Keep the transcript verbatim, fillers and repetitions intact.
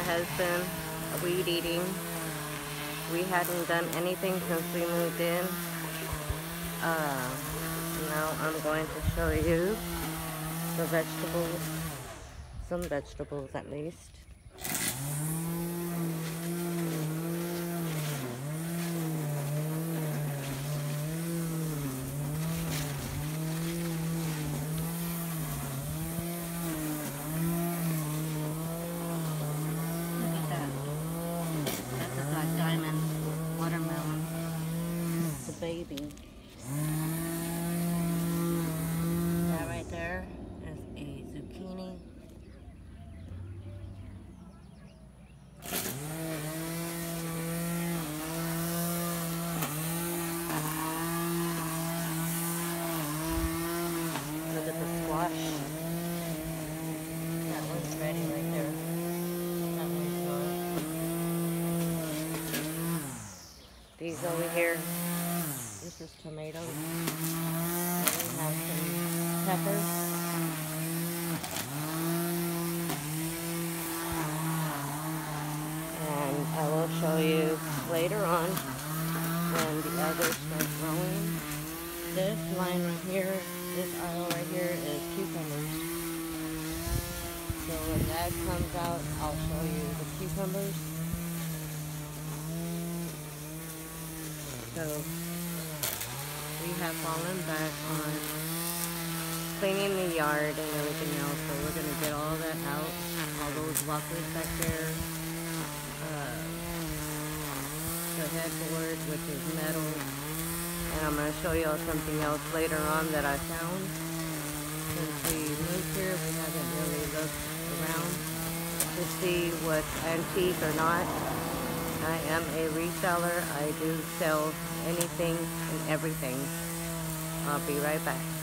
my husband weed eating. We hadn't done anything since we moved in. Uh, now I'm going to show you the vegetables, some vegetables at least. Watermelon. The baby. That right there is a zucchini. Look at the squash. That one's ready right there. That one's not. These over here, this is tomatoes. And we have some peppers. And I will show you later on when the others start growing. This line right here, this aisle right here is cucumbers. So when that comes out, I'll show you the cucumbers. So we have fallen back on cleaning the yard and everything else. So we're going to get all that out. All those lockers back there. Uh, the headboard, which is metal. And I'm going to show y'all something else later on that I found. Since we moved here, we haven't really looked around to see what's antique or not. I am a reseller. I do sell anything and everything. I'll be right back.